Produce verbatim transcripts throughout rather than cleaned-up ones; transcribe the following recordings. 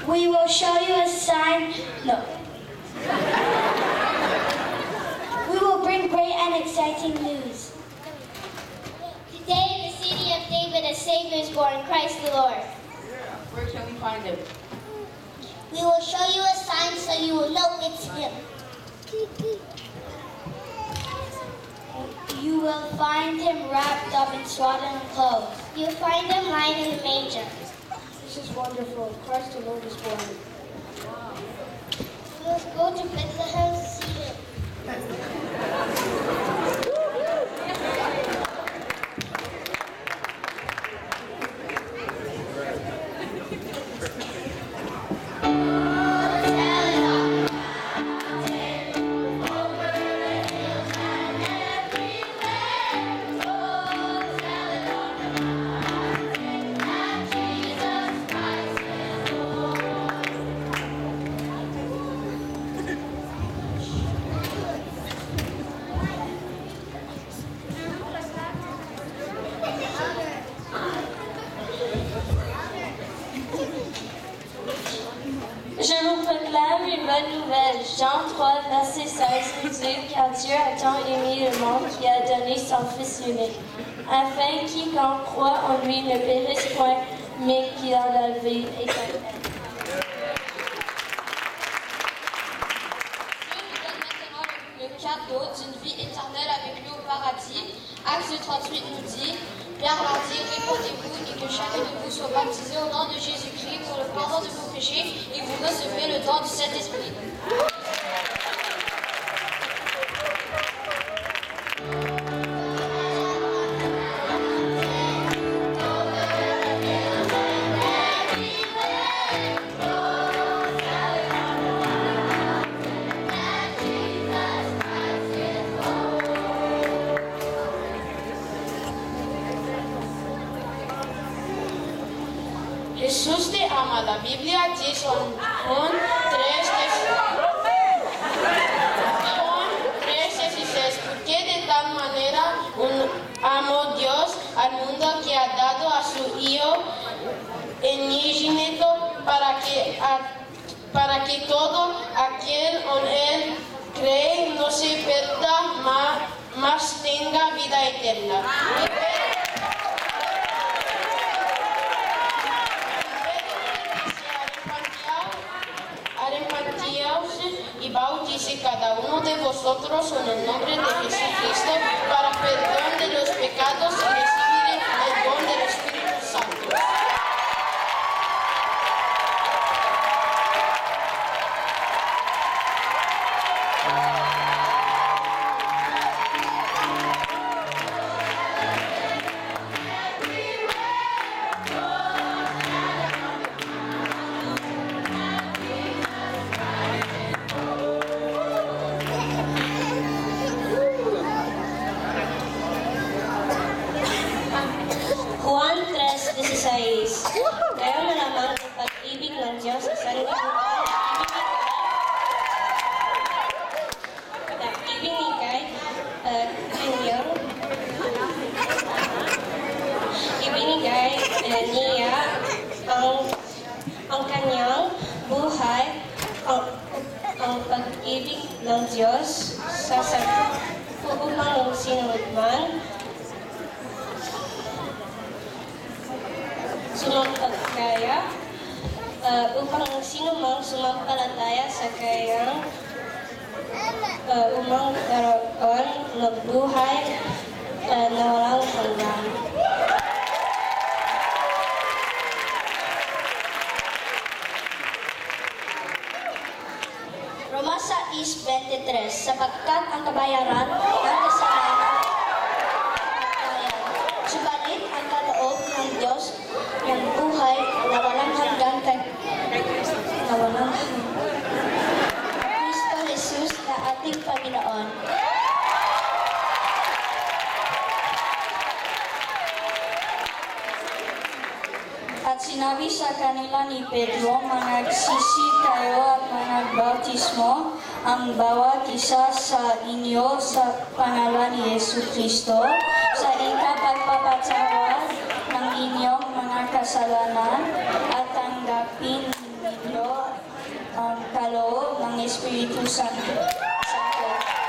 We will show you a sign. No. We will bring great and exciting news. Today in the city of David a Savior is born, Christ the Lord. Where can we find him? We will show you a sign so you will know it's him. You will find him wrapped up in swaddling clothes. You'll find him lying in the manger. This is wonderful. Christ the Lord is born. We must go to Bethlehem to see him. Je vous proclame une bonne nouvelle. Jean trois, verset seize nous dit car Dieu a tant aimé le monde qu'il a donné son Fils unique, afin quiconque croit en lui ne périsse point, mais qu'il en a la vie éternelle. Dieu nous donne maintenant le, le cadeau d'une vie éternelle avec lui au paradis. Acte trente-huit nous dit, Pierre leur dit, répondez-vous et que chacun de vous soit baptisé au nom de Jésus-Christ pour le pardon de vos péchés et vous recevrez le don du Saint-Esprit. Jesús te ama. La Biblia dice en Juan tres, dieciséis, porque de tal manera un, amó Dios al mundo que ha dado a su Hijo unigénito para que, a, para que todo aquel en él cree no se pierda, mas, mas tenga vida eterna. Y bautice cada uno de vosotros en el nombre de Jesucristo para perdón de los pecados y recibir el don del Espíritu Santo. Juan tres, dieciséis. Kayo na lamang ang pag-ibig ng Diyos sa sarili mo. Ibinigay uh, kanyang ibinigay uh, niya ang ang kanyang buhay, ang, ang pag-ibig ng Diyos sa sarili upang sino man sumampalataya uh, upang sino mang sumampalataya sa kanyang uh, umang karoon ng buhay uh, na walang hanggan. Roma sais twenty-three, sapagkat ang kabayaran ng kasalanan subalit ang kaloob ng Diyos yung buhay na walang hanggan kay na walang hanggan. Kristo Jesus na ating Panginoon. At sinabi sa kanila ni Pedro, magsisi kayo at magbautismo ang bawat isa sa inyo sa pangalan ni Yesu Kristo sa ikapagpapatawad ng inyong mga kasalanan at tanggapin ninyo ang kaloob ng Espiritu Santo. Santo.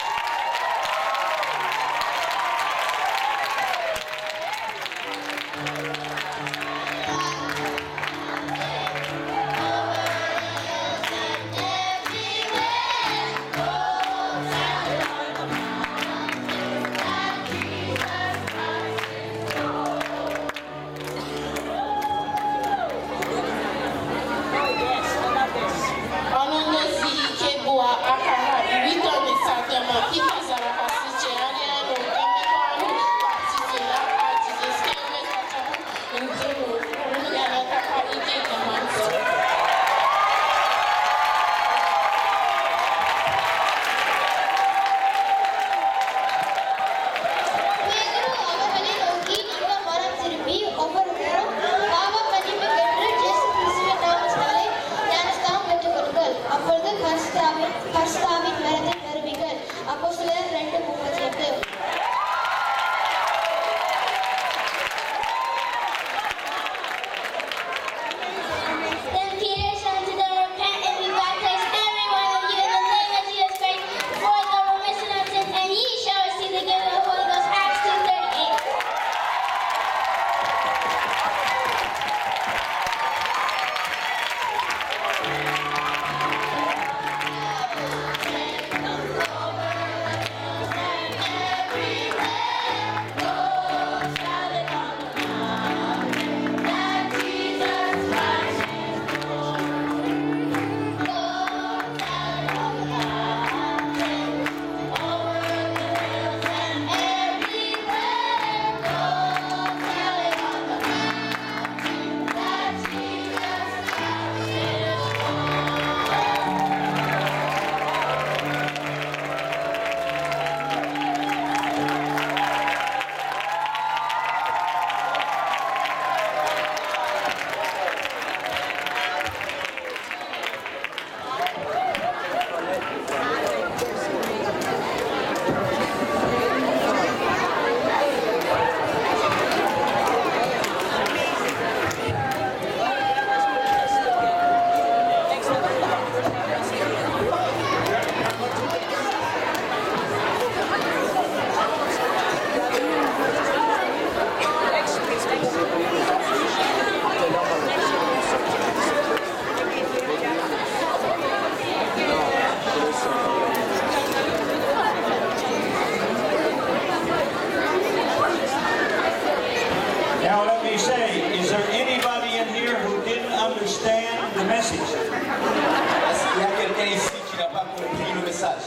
Now let me say, is there anybody in here who didn't understand the message? Est-ce qu'il y a quelqu'un ici qui n'a pas compris le message?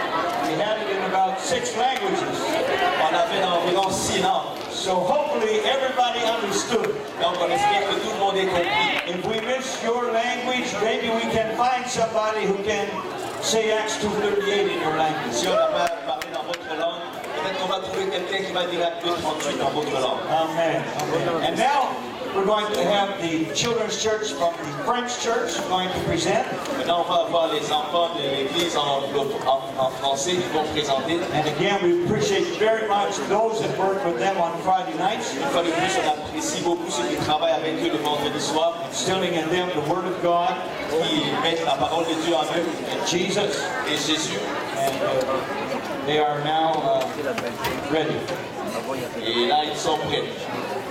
We had it in about six languages. On avait dans environ six langues. So hopefully everybody understood. Donc on espère que tout le monde ait compris. If we miss your language, maybe we can find somebody who can say Acts two thirty-eight in your language. Si on n'a pas parlé dans votre langue, peut-être qu'on va trouver quelqu'un qui va dire Acte deux trente-huit dans votre langue. Amen. And now we're going to have the children's church from the French church going to present. Maintenant, on va avoir les enfants de l'église en, en, en français qui vont présenter. And again, we appreciate very much those that work with them on Friday nights, Une fois de plus, on apprécie beaucoup ceux qui travaillent avec eux le vendredi soir, instilling in them the Word of God qui mettent la parole de Dieu en eux and Jesus. et Jésus. And uh, they are now uh, ready. Et là, ils sont prêts.